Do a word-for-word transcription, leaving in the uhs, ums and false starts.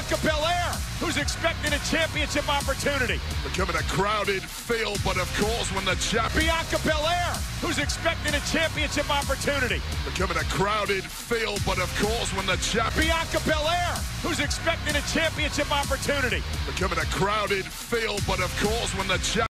Bianca Belair, who's expecting a championship opportunity. Becoming a crowded field, but of course when the champ... Bianca Belair, who's expecting a championship opportunity. Becoming a crowded field, but of course when the champ... Bianca Belair, who's expecting a championship opportunity. Becoming a crowded field, but of course when the champ...